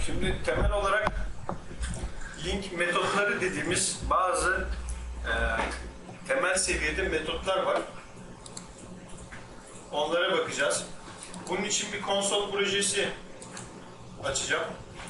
Şimdi temel olarak link metotları dediğimiz bazı temel seviyede metotlar var. Onlara bakacağız. Bunun için bir konsol projesi açacağım.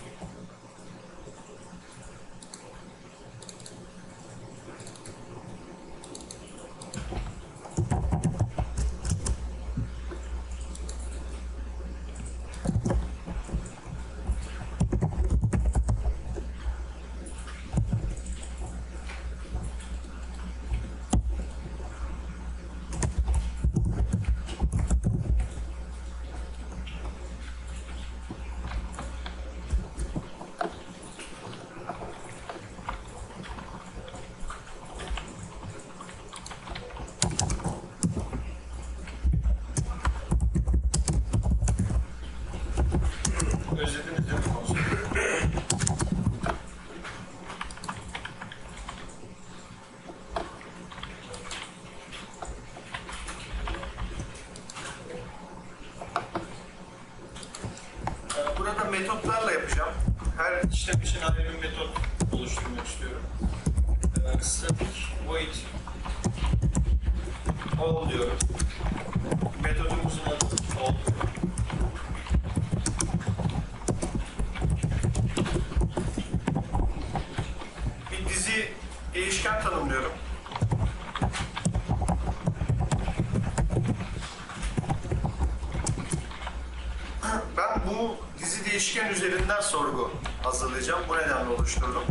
Özlediniz değil mi konsolu? Burada metotlarla yapacağım. Her işlem için ayrı bir metot oluşturmak istiyorum. Static void all diyorum. Metodumuzun adı all. Bir dizi değişken tanımlıyorum. Ben bu dizi değişken üzerinden sorgu hazırlayacağım. Bu nedenle oluşturdum.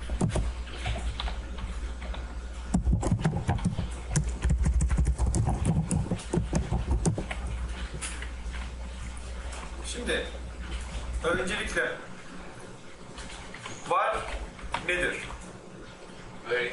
Şimdi öncelikle var nedir? Böyle.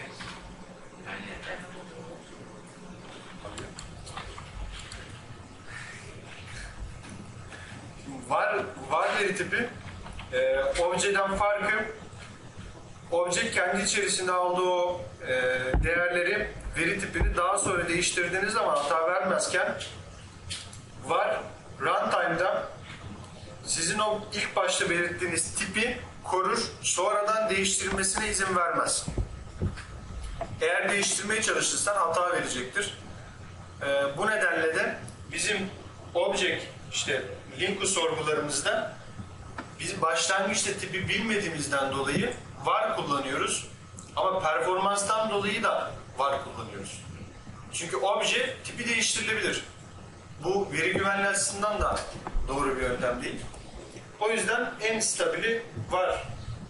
Var veri tipi objeden farkı, obje kendi içerisinde aldığı değerleri, veri tipini daha sonra değiştirdiğiniz zaman hata vermezken var runtime'da sizin o ilk başta belirttiğiniz tipi korur, sonradan değiştirilmesine izin vermez. Eğer değiştirmeye çalışırsan hata verecektir. Bu nedenle de bizim object işte linku sorgularımızda biz başlangıçta tipi bilmediğimizden dolayı var kullanıyoruz. Ama performanstan dolayı da var kullanıyoruz. Çünkü obje tipi değiştirilebilir. Bu veri güvenliği açısından da doğru bir yöntem değil. O yüzden en stabili var.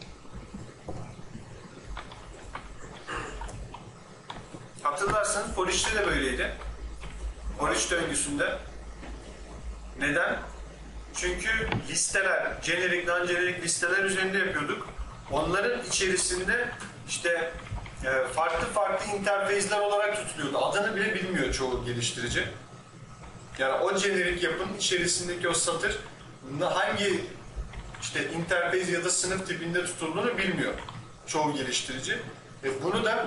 Hatırlarsanız Polish'te de böyleydi. Polish döngüsünde. Neden? Çünkü listeler, jenerik, non-jenerik listeler üzerinde yapıyorduk. Onların içerisinde işte farklı interface'ler olarak tutuluyordu. Adını bile bilmiyor çoğu geliştirici. Yani o jenerik yapının içerisindeki o satır hangi işte interface ya da sınıf tipinde tutulduğunu bilmiyor çoğu geliştirici. Bunu da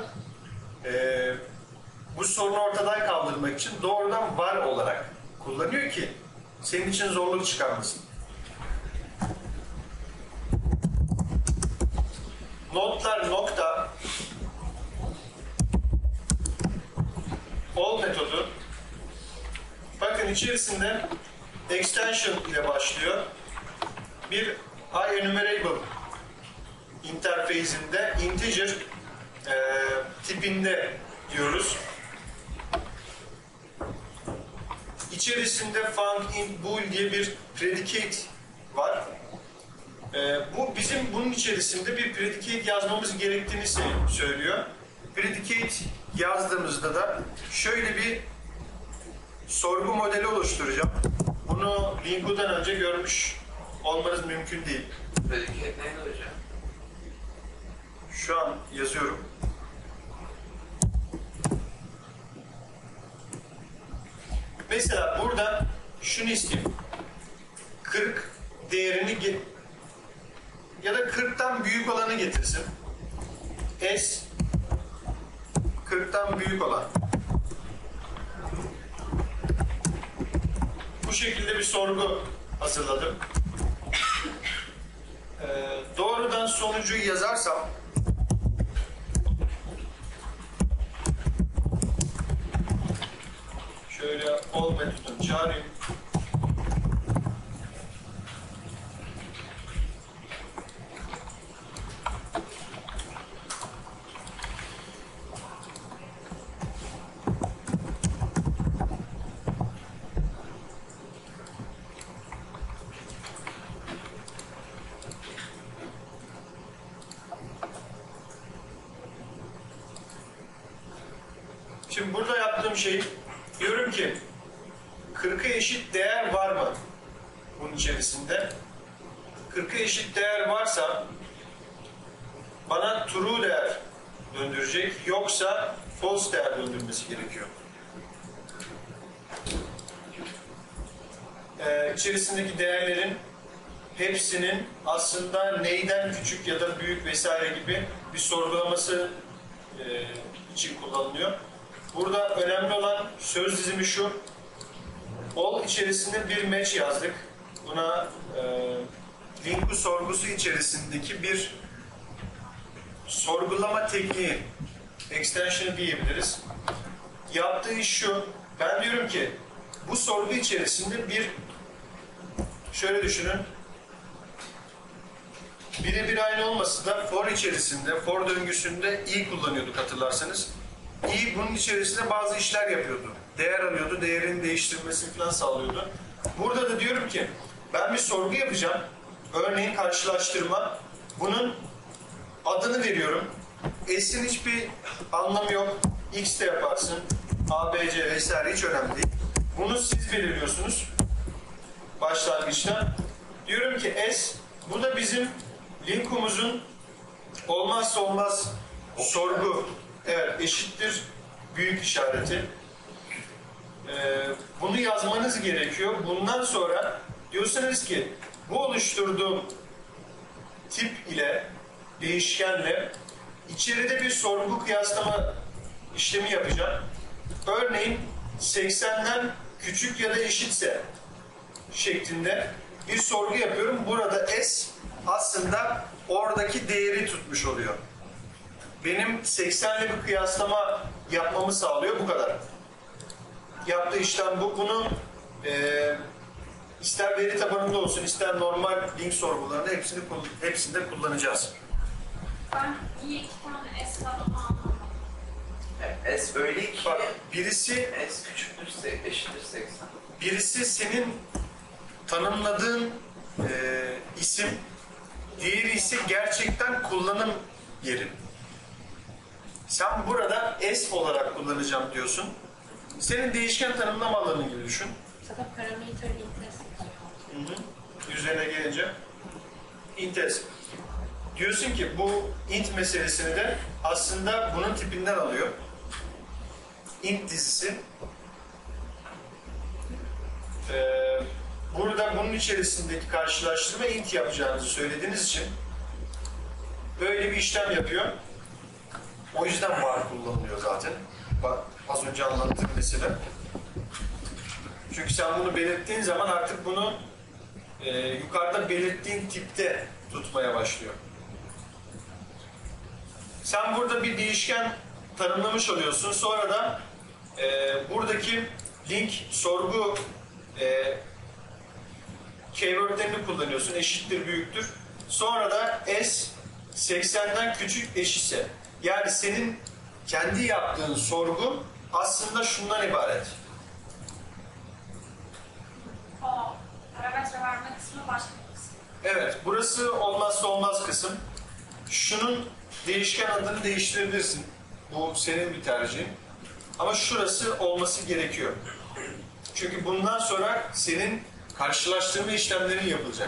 bu sorunu ortadan kaldırmak için doğrudan var olarak kullanıyor ki senin için zorluk çıkarmasın. Notlar nokta all metodu bakın içerisinde extension ile başlıyor. Bir IEnumerable interface'inde integer tipinde diyoruz. İçerisinde func int bool diye bir predicate var. Bu bizim bunun içerisinde bir predicate yazmamız gerektiğini söylüyor. Predicate yazdığımızda da şöyle bir sorgu modeli oluşturacağım. Bunu Lingo'dan önce görmüş olmanız mümkün değil. Predicate neydi hocam? Şu an yazıyorum. Mesela burada şunu isteyeyim. 40 değerini ya da 40'tan büyük olanı getirsin. S 40'tan büyük olan. Bu şekilde bir sorgu hazırladım. sonucu yazarsam şöyle all metodunu çağırayım. Şimdi burada yaptığım şey, diyorum ki 40'a eşit değer var mı bunun içerisinde? 40'a eşit değer varsa bana true değer döndürecek, yoksa false değer döndürmesi gerekiyor. İçerisindeki değerlerin hepsinin aslında neyden küçük ya da büyük vesaire gibi bir sorgulaması için kullanılıyor. Burada önemli olan söz dizimi şu: all içerisinde bir match yazdık. Buna linku sorgusu içerisindeki bir sorgulama tekniği, extension diyebiliriz. Yaptığı iş şu: ben diyorum ki bu sorgu içerisinde bir, şöyle düşünün, birebir aynı olması da for içerisinde, for döngüsünde i kullanıyorduk hatırlarsanız. I bunun içerisinde bazı işler yapıyordu. Değer alıyordu, değerini değiştirmesini falan sağlıyordu. Burada da diyorum ki ben bir sorgu yapacağım. Örneğin karşılaştırma. Bunun adını veriyorum. S'in hiçbir anlamı yok. X de yaparsın. A, B, C vesaire hiç önemli değil. Bunu siz belirliyorsunuz başlangıçta. Diyorum ki S, bu da bizim linkumuzun olmazsa olmaz sorgu. Evet, eşittir büyük işareti. Bunu yazmanız gerekiyor. Bundan sonra diyorsanız ki bu oluşturduğum tip ile, değişkenle içeride bir sorgu kıyaslama işlemi yapacağım. Örneğin 80'den küçük ya da eşitse şeklinde bir sorgu yapıyorum. Burada S aslında oradaki değeri tutmuş oluyor. Benim 80'le bir kıyaslama yapmamı sağlıyor. Bu kadar. Yaptığı işlem bu. Bunu ister veri tabanında olsun, ister normal link sorgularında hepsinde kullanacağız. Ben niye iki tane S var onu anlamadım. Evet, S öyle ki Bak, birisi S küçüktür, eşittir 80. birisi senin tanımladığın isim, diğeri ise gerçekten kullanım yeri. Sen burada S olarak kullanacağım diyorsun. Senin değişken tanımlama alanı gibi düşün. Zaten parameter interest yazıyor. Üzerine gelince int. Diyorsun ki bu int meselesini de aslında bunun tipinden alıyor. Int dizisi. Burada bunun içerisindeki karşılaştırma int yapacağınızı söylediğiniz için böyle bir işlem yapıyor. O yüzden var kullanılıyor zaten. Bak az önce anlattığım mesele. Çünkü sen bunu belirttiğin zaman artık bunu yukarıda belirttiğin tipte tutmaya başlıyor. Sen burada bir değişken tanımlamış oluyorsun. Sonra da buradaki link sorgu keywordlerini kullanıyorsun. Eşittir, büyüktür. Sonra da S 80'den küçük eşitse. Yani senin kendi yaptığın sorgu aslında şundan ibaret. O parametre verme kısmı başka bir kısmı. Evet, burası olmazsa olmaz kısım. Şunun değişken adını değiştirebilirsin. Bu senin bir tercihin. Ama şurası olması gerekiyor. Çünkü bundan sonra senin karşılaştırma işlemlerin yapılacak.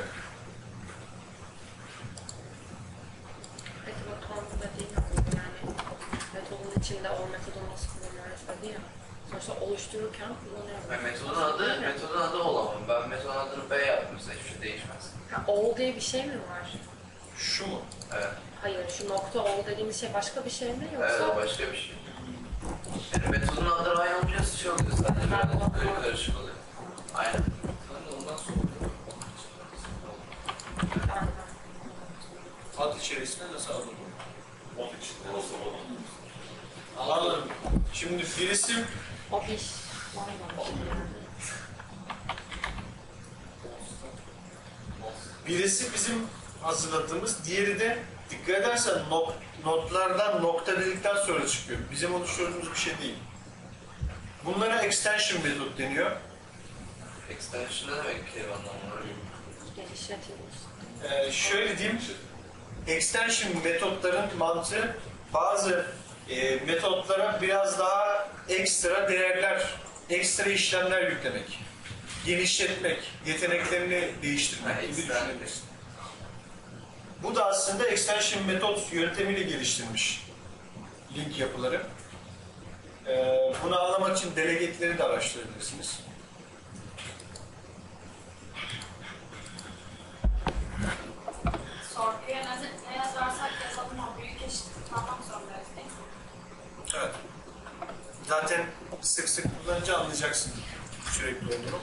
Peki metodunda değil mi? Yani metodun içinde o metodun nasıl kullanıyoruz dedi ya. Sonuçta oluştururken kullanıyoruz. Metodun adı olamam. Ben metodun adını B yaptım. Mesela hiçbir şey değişmez. Ha, all diye bir şey mi var? Şu mu? Evet. Hayır, şu nokta all dediğimiz şey başka bir şey mi yoksa? Evet, başka bir şey. Yani metodun adları aynı olunca şey oluyor. Sadece böyle karışık oluyor. Aynen. Ondan sonra Ad içerisinde nasıl alınır? Mod içinde nasıl olur? Anladım. Şimdi birisi O iş var mı? birisi bizim hazırladığımız, diğeri de dikkat edersen notlardan nokta dedikten sonra çıkıyor. Bizim oluşturduğumuz bir şey değil. Bunlara extension metot deniyor. Extension ne demek ki anlamları? Genişletilmiş. Şöyle diyeyim, extension metotların mantığı bazı metotlara biraz daha ekstra değerler, ekstra işlemler yüklemek, genişletmek, yeteneklerini değiştirmek gibi düşünebiliriz. Bu da aslında extension metot yöntemiyle geliştirilmiş link yapıları. Bunu anlamak için delegate'leri de araştırabilirsiniz. Sorguya ne yazarsak yazalım o büyük eşitlik kullanmak zorundayız değil mi? Evet. Zaten sık sık kullanınca anlayacaksın sürekli olduğunu.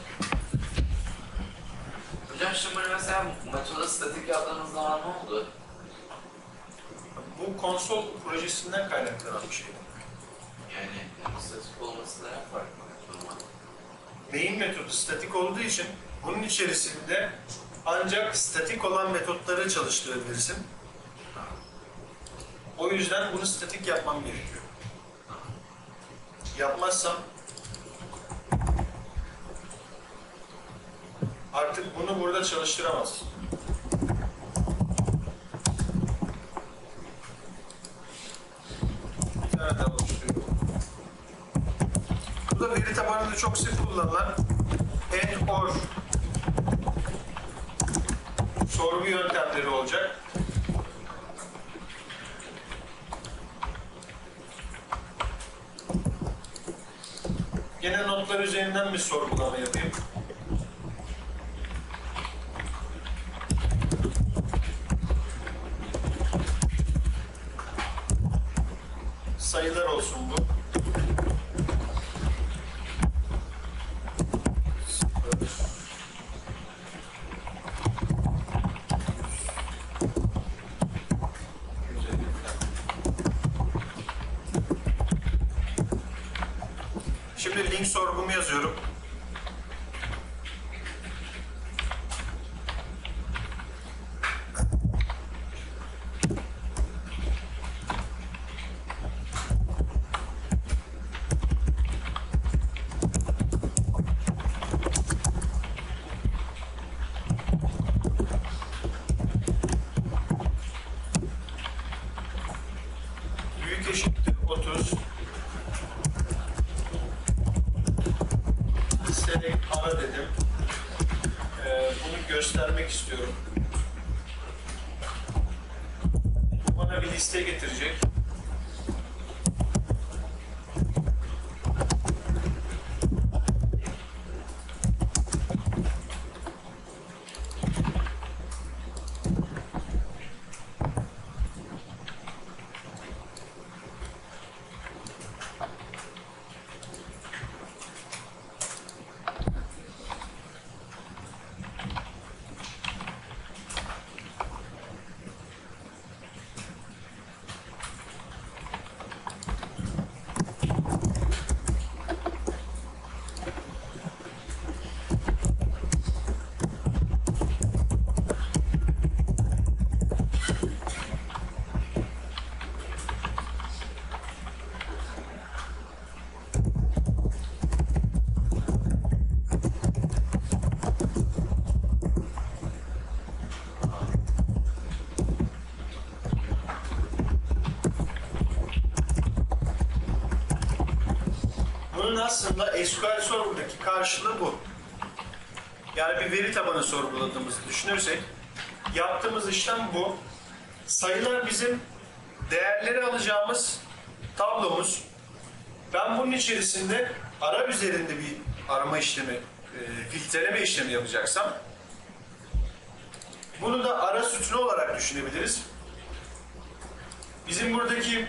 Hocam şimdi mesela metoda statik yaptığınız zaman ne oldu? Bu konsol projesinden kaynaklanan bir şey. Yani statik olması da ne fark var? Main metodu statik olduğu için bunun içerisinde ancak statik olan metotları çalıştırabilirsin. O yüzden bunu statik yapmam gerekiyor. Yapmazsam artık bunu burada çalıştıramazsın. Bir tane daha oluşturuyorum. Bu da veri tabanında çok sık kullanılan and or sorgu yöntemleri olacak. Gene notlar üzerinden bir sorgulama yapayım. Sayılar olsun bu. Şimdi link sorgumu yazıyorum. Büyük eşittir 30. Select ara dedim. Bunu göstermek istiyorum. Bana bir liste getirecek. Bunun aslında SQL Server'daki karşılığı bu. Yani bir veri tabanı sorguladığımızı düşünürsek yaptığımız işlem bu. Sayılar bizim değerleri alacağımız tablomuz. Ben bunun içerisinde ara üzerinde bir arama işlemi, filtreleme işlemi yapacaksam bunu da ara sütunu olarak düşünebiliriz. Bizim buradaki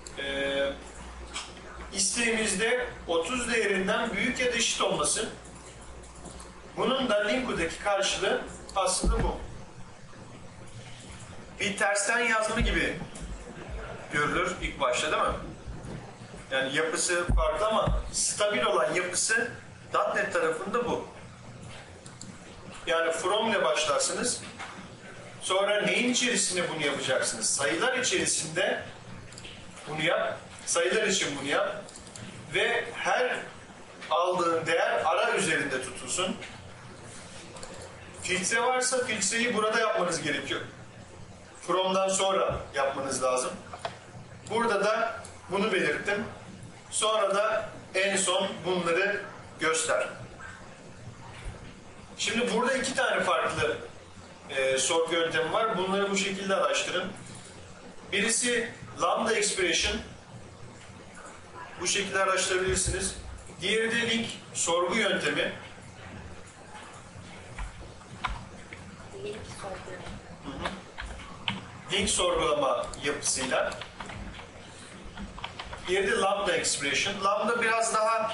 isteğimizde 30 değerinden büyük ya da eşit olması. Bunun da Linku'daki karşılığı aslında bu. bir tersten yazma gibi görülür ilk başta değil mi? Yani yapısı farklı ama stabil olan yapısı .NET tarafında bu. Yani from ile başlarsınız. Sonra neyin içerisinde bunu yapacaksınız? Sayılar içerisinde bunu yap. Sayılar için bunu yap. Ve her aldığın değer ara üzerinde tutulsun. Filtre varsa filtreyi burada yapmanız gerekiyor. From'dan sonra yapmanız lazım. Burada da bunu belirttim. Sonra da en son bunları göster. Şimdi burada iki tane farklı sorgu yöntemi var. Bunları bu şekilde araştırın. Birisi lambda expression. Bu şekilde araştırabilirsiniz. Diğeri de link sorgu yöntemi. Link sorguyor. Link sorgulama yapısıyla. Diğeri de lambda expression. Lambda biraz daha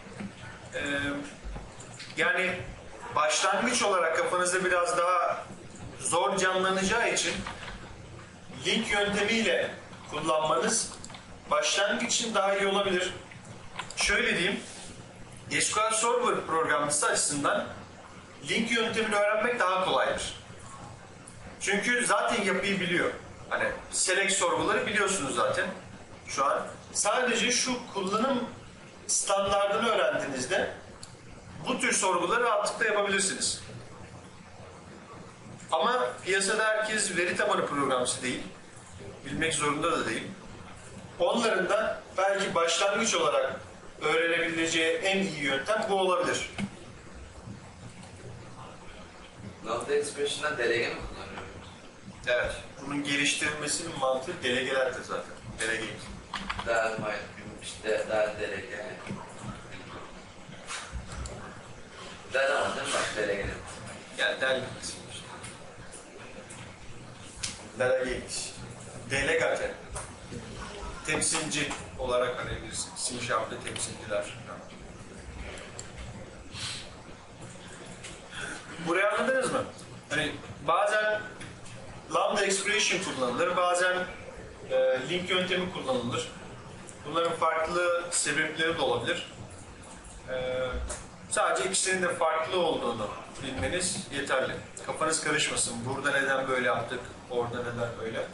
yani başlangıç olarak kafanızda biraz daha zor canlanacağı için link yöntemiyle kullanmanız başlangıç için daha iyi olabilir. Şöyle diyeyim, SQL Server programcısı açısından link yöntemini öğrenmek daha kolaydır. Çünkü zaten yapıyı biliyor. Hani select sorguları biliyorsunuz zaten şu an. Sadece şu kullanım standardını öğrendiğinizde bu tür sorguları rahatlıkla yapabilirsiniz. Ama piyasada herkes veri tabanı programcısı değil. Bilmek zorunda da değil. Onların da belki başlangıç olarak öğrenebileceği en iyi yöntem bu olabilir. Lambda expression'dan delege mi kullanıyoruz? Evet. Bunun geliştirilmesinin mantığı delegelerdir zaten. Delegate. Daha işte daha delege. Daha ama değil mi bak delege? Yani delegate. Delegate. Delegate. Temsilci olarak arayabilirsiniz. C# temsilciler. Burayı anladınız mı? Hani bazen lambda expression kullanılır, bazen link yöntemi kullanılır. Bunların farklı sebepleri de olabilir. Sadece ikisinin de farklı olduğunu bilmeniz yeterli. Kafanız karışmasın. Burada neden böyle yaptık, orada neden böyle.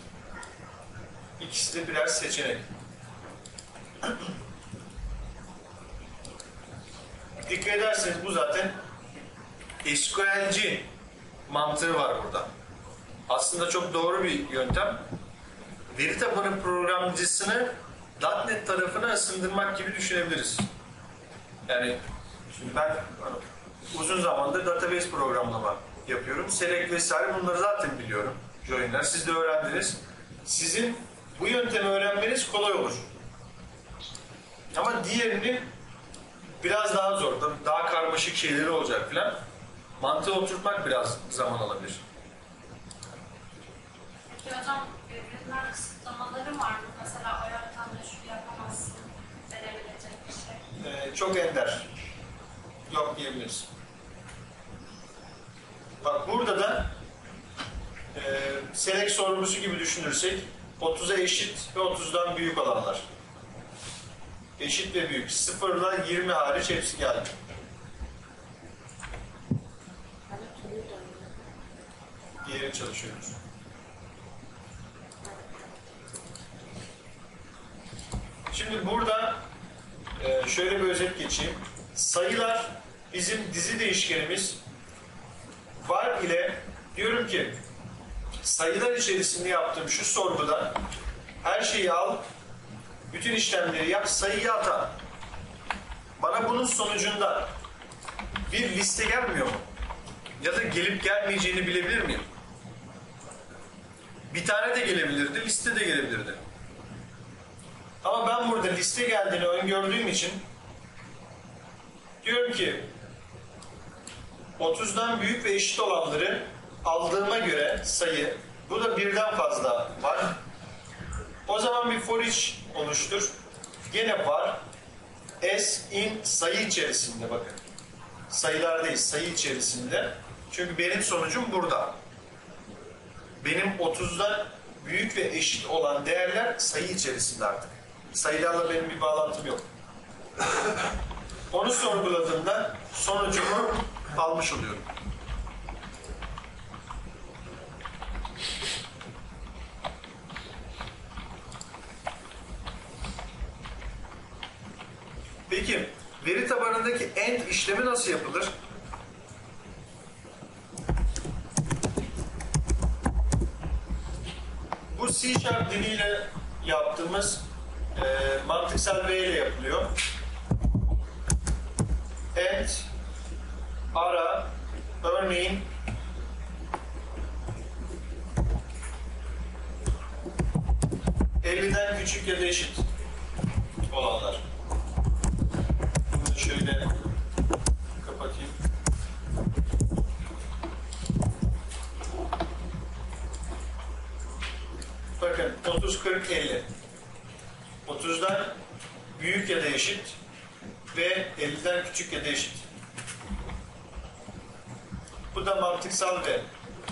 İkisi de birer seçenek. Dikkat ederseniz bu zaten SQL'ci mantığı var burada. Aslında çok doğru bir yöntem. Veri tabanı programcısını .NET tarafına ısındırmak gibi düşünebiliriz. Yani şimdi ben uzun zamandır database programlama yapıyorum. Select vesaire bunları zaten biliyorum. Join'ler siz de öğrendiniz. Sizin bu yöntemi öğrenmeniz kolay olur. Ama diğerini biraz daha zor. Daha karmaşık şeyleri olacak filan. Mantığı oturtmak biraz zaman alabilir. Peki hocam, birbirinden kısıtlamaları var mı? Mesela o yöntemle şunu yapamazsın verebilecek bir şey. Çok ender. Yok diyebiliriz. Bak burada da select sorgusu gibi düşünürsek 30'a eşit ve 30'dan büyük olanlar. Eşit ve büyük. 0 ile 20 hariç hepsi geldi. Diğeri çalışıyoruz. Şimdi burada şöyle bir özet geçeyim. Sayılar bizim dizi değişkenimiz. Var ile diyorum ki sayılar içerisinde yaptığım şu sorguda her şeyi al, bütün işlemleri yap, sayıyı ata. Bana bunun sonucunda bir liste gelmiyor mu? Ya da gelip gelmeyeceğini bilebilir miyim? Bir tane de gelebilirdi, liste de gelebilirdi. Ama ben burada liste geldiğini öngördüğüm için diyorum ki 30'dan büyük ve eşit olanları aldığıma göre sayı, bu da birden fazla var. O zaman bir for each oluştur. Gene var. S in sayı içerisinde bakın. Sayılar değil, sayı içerisinde. Çünkü benim sonucum burada. benim 30'dan büyük ve eşit olan değerler sayı içerisinde artık. Sayılarla benim bir bağlantım yok. Onu sorguladığımda sonucumu almış oluyorum. Peki, veri tabanındaki AND işlemi nasıl yapılır? Bu C# diliyle yaptığımız mantıksal V ile yapılıyor. AND ara örneğin %50'den küçük ya da eşit olanlar. Bunu şöyle kapatayım. Bakın 30, 40, 50. 30'dan büyük ya da eşit ve 50'den küçük ya da eşit. Bu da mantıksal ve.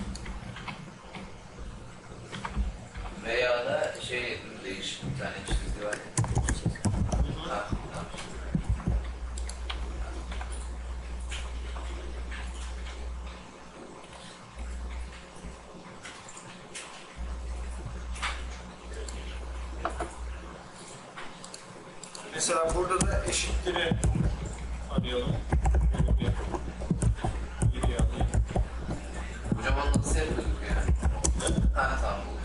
Veya da değişik bir tane çizgi var. Ha, tamam. Mesela burada da eşitleri arayalım. Hocam onu nasıl yapıyorduk ya? Ha tamam buldum.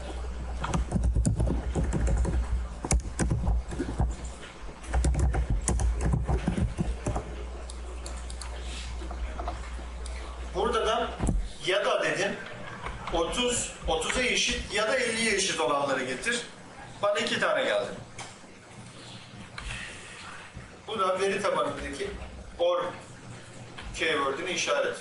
Burada da ya da dedim 30'a eşit ya da 50'ye eşit olanları getir. Bana 2 tane geldi. Bu da veri tabanındaki OR keyword'ünü işaret.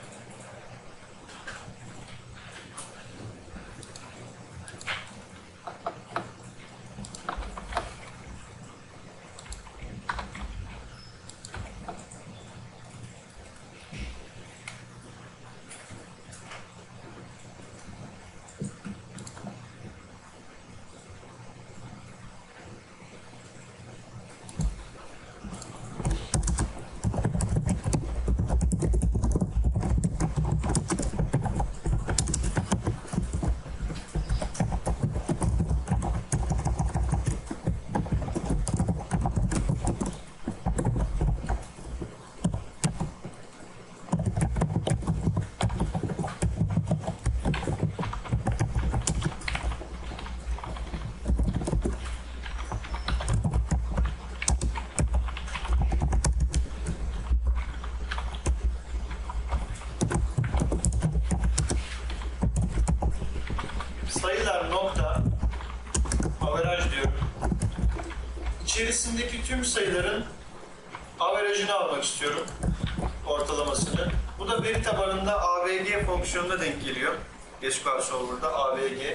Sayılar nokta averaj diyorum. İçerisindeki tüm sayıların averajını almak istiyorum. Ortalamasını. Bu da veri tabanında AVG fonksiyonuna denk geliyor. SQL Server'da AVG.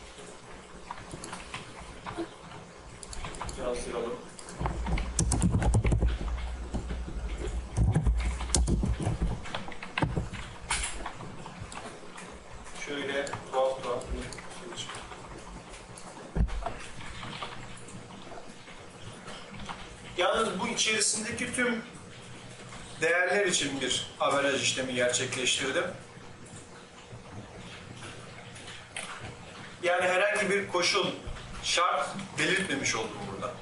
Yazdıralım. Şöyle tuhaf bir şey çıkıyor. Yalnız bu içerisindeki tüm değerler için bir averaj işlemi gerçekleştirdim. Yani herhangi bir koşul, şart belirtmemiş oldum burada.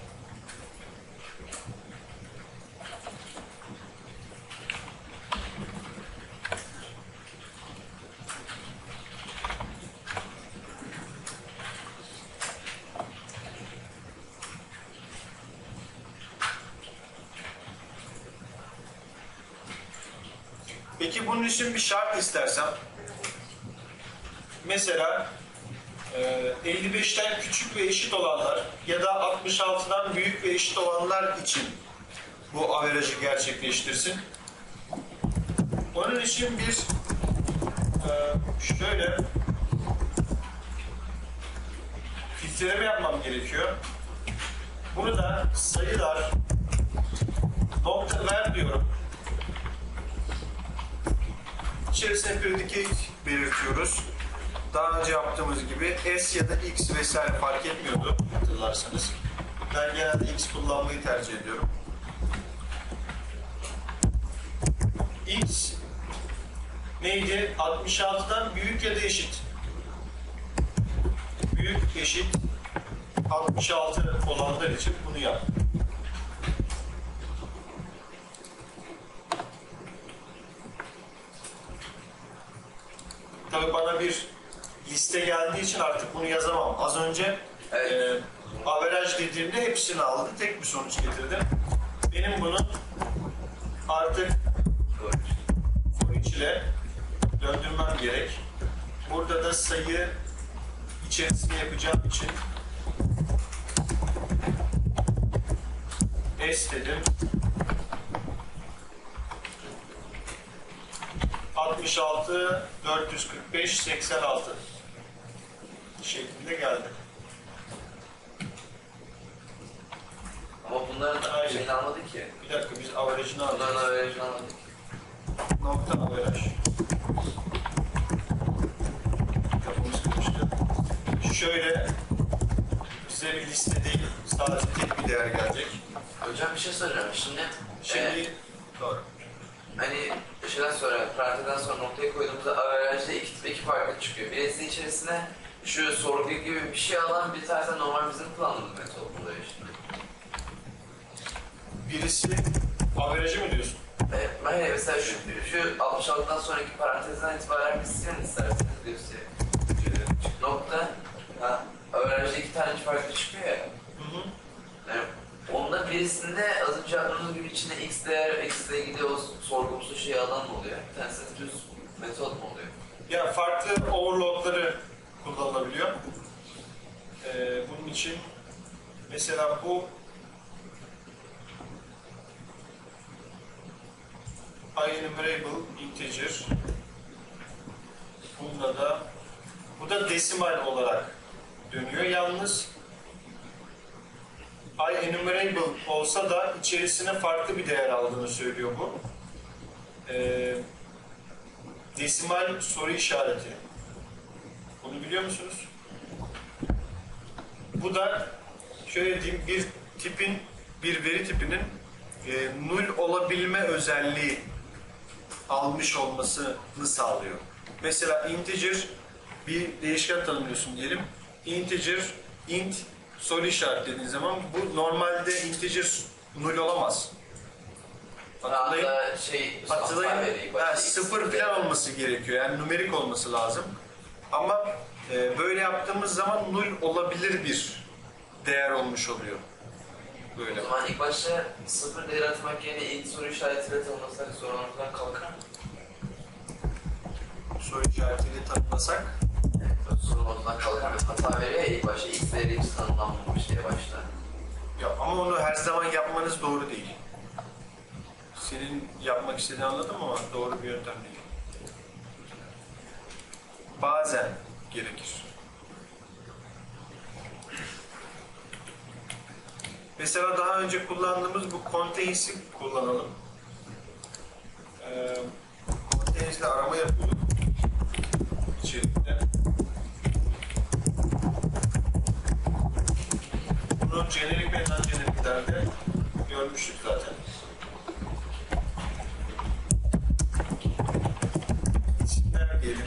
Peki bunun için bir şart istersem, mesela 55'ten küçük ve eşit olanlar ya da 66'dan büyük ve eşit olanlar için bu averajı gerçekleştirsin. Onun için bir şöyle filtreleme yapmam gerekiyor. Bunu da sayılar nokta ver diyorum. İçerisine predicate belirtiyoruz. daha önce yaptığımız gibi S ya da X vesaire fark etmiyordu hatırlarsanız. Ben genelde X kullanmayı tercih ediyorum. X neydi? 66'dan büyük ya da eşit. Büyük eşit 66 olanlar için bunu yap. Tabii bana bir liste geldiği için artık bunu yazamam. Az önce Evet. average dediğimde hepsini aldı. Tek bir sonuç getirdi. Benim bunu artık for each ile döndürmem gerek. Burada da sayı içerisinde yapacağım için S dedim. 66, 445, 86 şeklinde geldi. Ama bunların da Aynen. şeyini almadık ki. Bir dakika biz average'ını Bunların alacağız. averajını almadık ki. Nokta average. Kafamız karıştı. Şöyle bize bir liste değil, sadece tek bir değer gelecek. Hocam bir şey soracağım. Şimdi doğru. Hani şeyden sonra, parantezden sonra noktaya koyduğumuzda averajda iki farklı çıkıyor. Birisi içerisine şu sorgu gibi bir şey alan, bir tanesi normal bizim kullandığımız metot buluyor işte. Birisi average'ı mı diyorsun? Ben mesela şu 66'dan sonraki parantezden itibaren bir silin isterseniz göstereyim. Nokta, averajda iki tane farklı çıkıyor ya. Yani onda birisinde az önce yaptığımız gibi içinde x değer, x ile ilgili o sorgumuzu şey alan mı oluyor? Bir tanesi düz metot mu oluyor? Ya farklı overloadları kullanılabiliyor. Bunun için mesela bu enumerable integer. Bunda da bu da desimal olarak dönüyor. Yalnız enumerable olsa da içerisine farklı bir değer aldığını söylüyor bu. Desimal soru işareti. Bunu biliyor musunuz? Bu da şöyle diyeyim, bir veri tipinin null olabilme özelliği almış olmasını sağlıyor. Mesela integer bir değişken tanımlıyorsun diyelim. Integer int soru işaretlediğin zaman bu normalde integer null olamaz. Hatırlayın. Hatırlayın. Sıfır falan olması gerekiyor. Yani numerik olması lazım. Ama böyle yaptığımız zaman null olabilir bir değer olmuş oluyor. Böyle. O zaman ilk başta sıfır değer atmak yerine ilk soru işaretiyle tanımlasak sorun ortadan kalkar mı? Soru işaretiyle tanımlasak Evet, sorun ortadan kalkar mı? Hata veriyor ya ilk başta ilk değeri hiç tanımlanmamış diye başta. ya, ama onu her zaman yapmanız doğru değil. Senin yapmak istediğini anladım ama doğru bir yöntem değil. Bazen gerekir. Mesela daha önce kullandığımız bu contains'i kullanalım. Contains'le arama yapıyorduk içerikte. Bunu jenerik ve non-jeneriklerde görmüştük zaten. İsimler diyelim.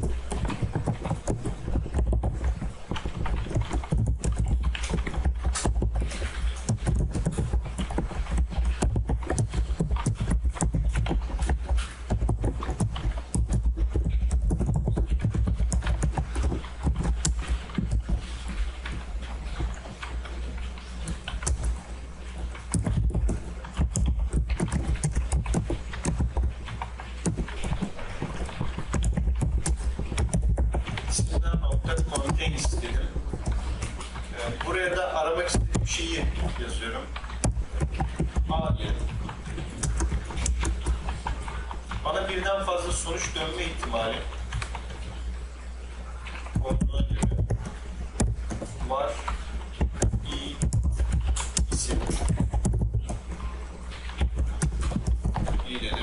Contains dedim. Buraya da aramak istediğim şeyi yazıyorum. A diyelim. Bana birden fazla sonuç dönme ihtimali olduğuna göre var. İsim. İyi dedim.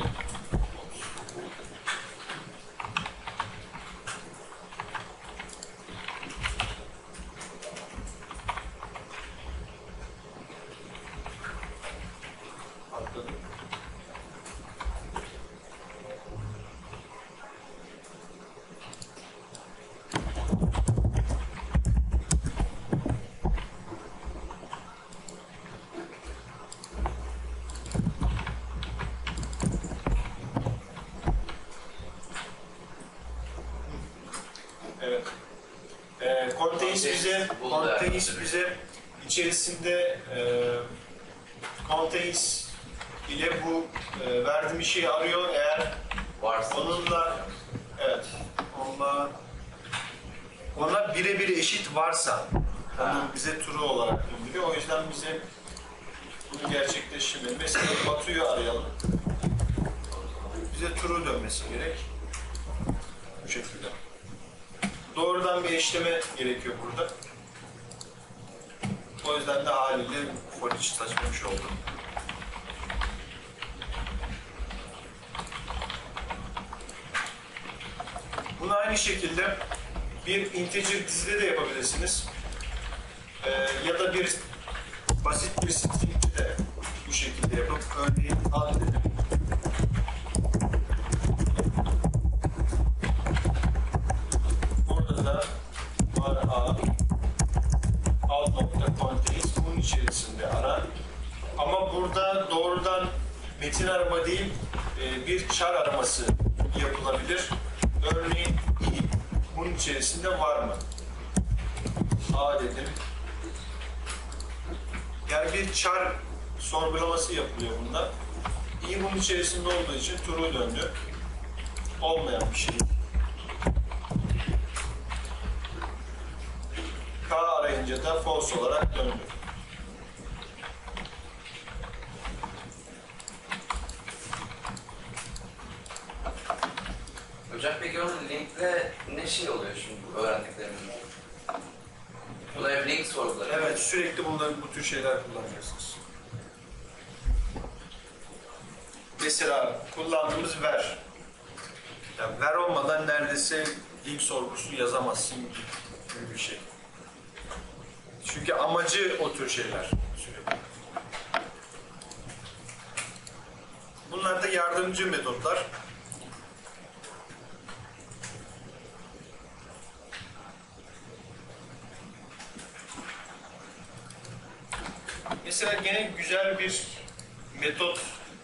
Contains bize içerisinde contains ile bu verdiğimiz şeyi arıyor. Eğer Varsa. onunla evet ona birebir eşit varsa onu bize true olarak gönderiyor. O yüzden bize bunu gerçekleştirmeli. Mesela Batu'yu arayalım. Bize true dönmesi gerek. Bu şekilde. Doğrudan bir eşleme gerekiyor burada. O yüzden de haliyle for each saçmamış oldu. Bunu aynı şekilde bir integer dizide de yapabilirsiniz. Ya da bir basit bir string'de de bu şekilde yapıp örneğin ad dedim. Burada da var a alt nokta contains bunun içerisinde ara. Ama burada doğrudan metin arama değil bir char araması yapılabilir. Örneğin i bunun içerisinde var mı? A dedim. Yani bir char sorgulaması yapılıyor bunda. i bunun içerisinde olduğu için true döndü. Olmayan bir şey. K arayınca da false olarak döndü. Hocam peki onun linkle ne şey oluyor şimdi bu öğrendiklerimiz? Buna hep link sordular. Evet, sürekli bunları, bu tür şeyler kullanacaksınız. Mesela kullandığımız ver. Yani ver olmadan neredeyse link sorgusu yazamazsın gibi bir şey. Çünkü amacı o tür şeyler sürekli. Bunlar da yardımcı metotlar. Mesela gene güzel bir metot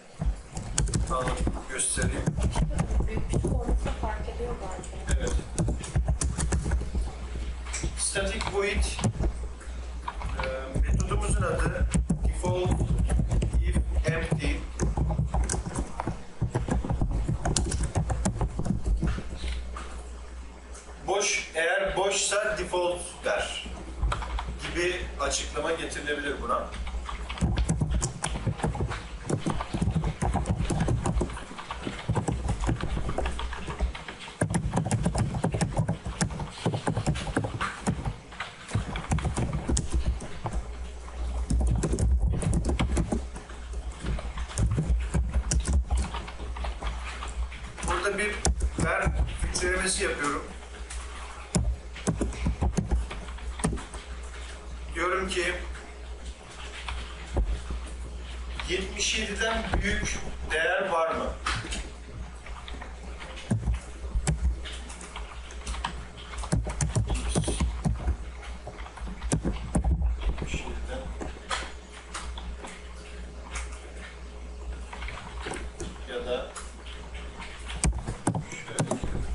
göstereyim. Büyük bir formatı fark ediyor galiba. Evet. Static void metodumuzun adı default if empty. Boş, eğer boşsa default der gibi açıklama getirilebilir buna. Burada bir ver filtrelemesi yapıyorum. Diyorum ki 77'den büyük değer var mı? Ya da şöyle.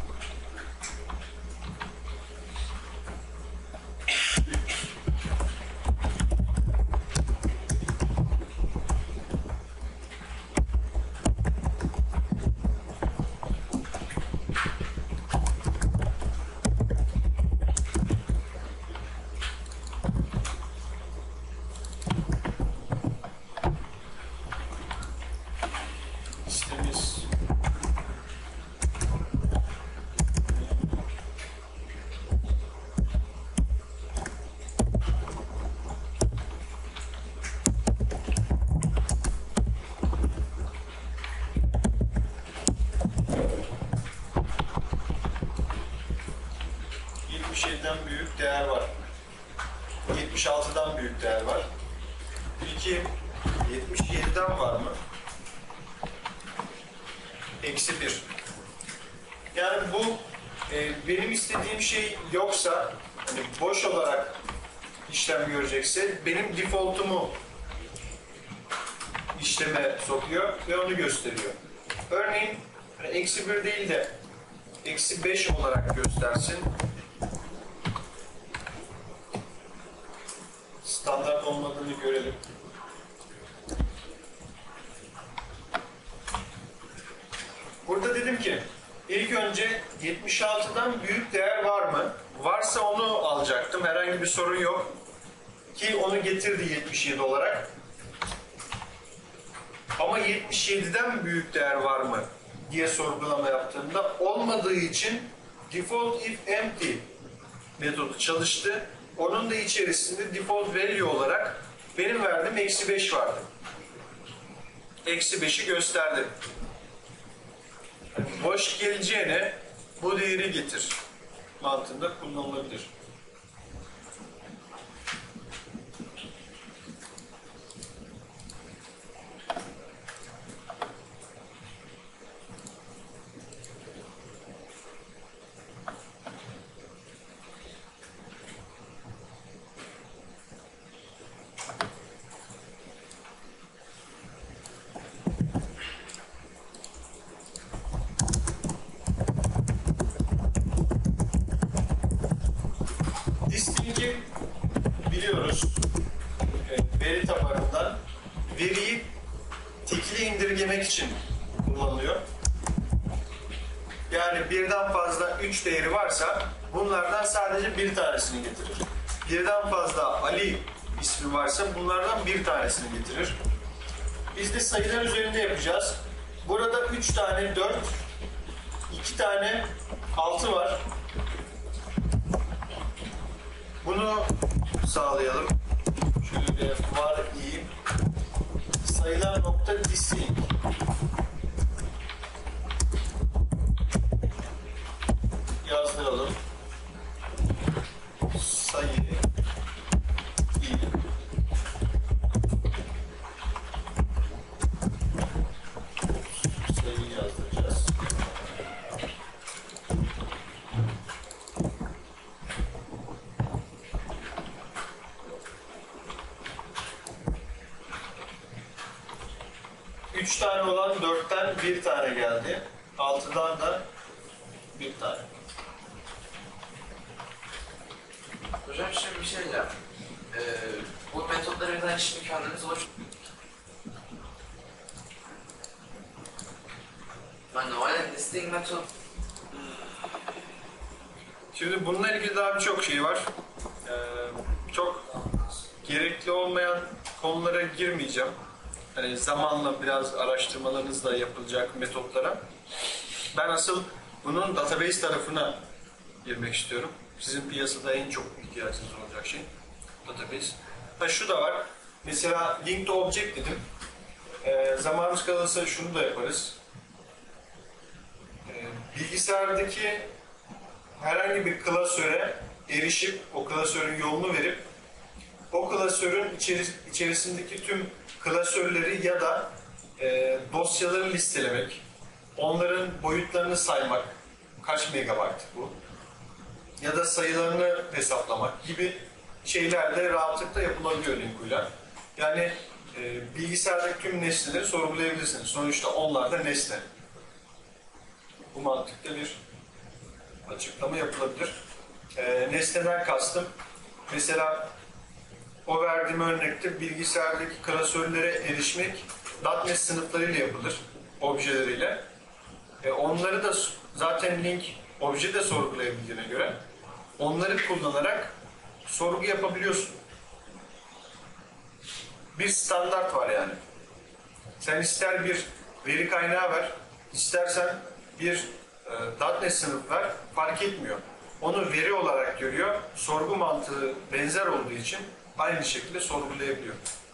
Listemiz 77'den büyük değer var. 76'dan büyük değer var. Peki 77'den var mı? Eksi 1. Yani bu benim istediğim şey yoksa, hani boş olarak işlem görecekse benim default'umu işleme sokuyor ve onu gösteriyor. Örneğin hani eksi 1 değil de eksi 5 olarak göstersin. 6'dan büyük değer var mı? Varsa onu alacaktım. Herhangi bir sorun yok. Ki onu getirdi 77 olarak. Ama 77'den büyük değer var mı diye sorgulama yaptığımda olmadığı için default if empty metodu çalıştı. Onun da içerisinde default value olarak benim verdiğim -5 vardı. -5'i gösterdi. Boş geleceğine bu değeri getir mantığında kullanılabilir. Disting'i biliyoruz. Veri tabanından veriyi tekile indirgemek için kullanılıyor. Yani birden fazla 3 değeri varsa bunlardan sadece bir tanesini getirir. Birden fazla Ali ismi varsa bunlardan bir tanesini getirir. Biz de sayılar üzerinde yapacağız. Burada 3 tane 4, 2 tane 6 var. Bunu sağlayalım. Şöyle bir var diyeyim. Sayılar nokta distinct. Yazalım. Sayı il. Sayı yazdıracağız. Üç tane olan 4'ten bir tane geldi. 6'dan da bir tane. Hocam şimdi bir şey diyeceğim. Bu metotları birden şimdi kendiniz Ben normalde listing metot Şimdi bununla ilgili daha birçok şey var. Çok gerekli olmayan konulara girmeyeceğim. Hani zamanla biraz araştırmalarınızla yapılacak metotlara. Ben asıl bunun database tarafına girmek istiyorum. Sizin piyasada en çok ihtiyacınız olacak şey database. Şu da var. Mesela link to object dedim. Zamanımız kalırsa şunu da yaparız. Bilgisayardaki herhangi bir klasöre erişip o klasörün yolunu verip o klasörün içerisindeki tüm klasörleri ya da dosyaları listelemek, onların boyutlarını saymak, kaç megabayt bu, ya da sayılarını hesaplamak gibi şeyler de rahatlıkla yapılabiliyor Linkuyla. Yani bilgisayardaki tüm nesneleri sorgulayabilirsiniz. Sonuçta onlar da nesne. Bu mantıkta bir açıklama yapılabilir. Nesneden kastım, mesela o verdiğim örnekte bilgisayardaki klasörlere erişmek .NET sınıflarıyla yapılır, objeleriyle. Onları da zaten link obje de sorgulayabildiğine göre onları kullanarak sorgu yapabiliyorsun. Bir standart var yani. Sen ister bir veri kaynağı ver, istersen bir .NET sınıf ver, fark etmiyor. Onu veri olarak görüyor, sorgu mantığı benzer olduğu için aynı şekilde sorgulayabiliyor.